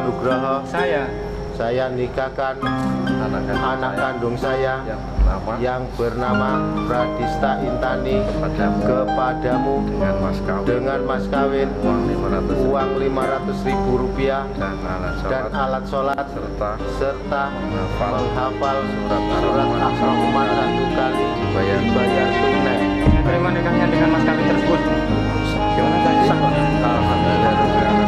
Nugroho. Saya nikahkan anak kandung saya yang bernama Pradista Intani kepadamu dengan mas kawin uang 500.000 rupiah dan alat sholat serta menghafal surat Al-Rahman 1 kali dibayar tunai. Terima nikahnya dengan mas kawin tersebut. Gimana tadi? Alhamdulillah.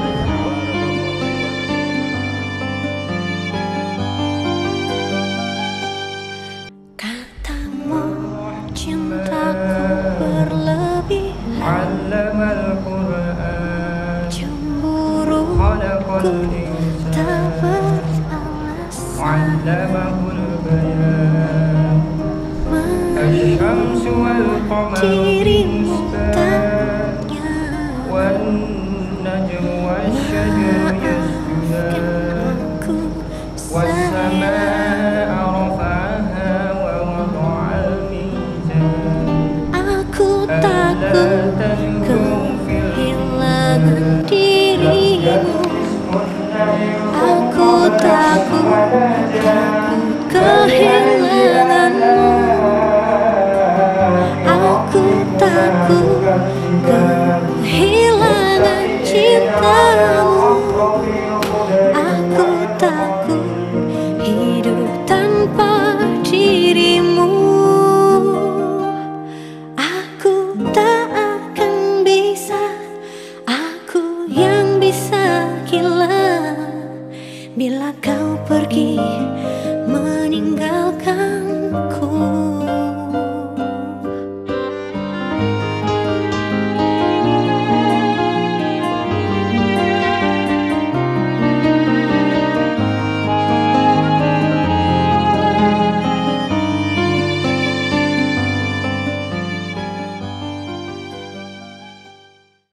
Katamu cintaku berlebihan, cemburuku tak beralasan, melihat dirimu tanya, maafkan aku sayang. Aku takut kehilangan dirimu. Aku takut kehilanganmu. Aku takut kehilangan cintamu. Aku takut hidup tanpa dirimu. Aku tak akan bisa, aku yang bisa gila bila kau pergi meninggal.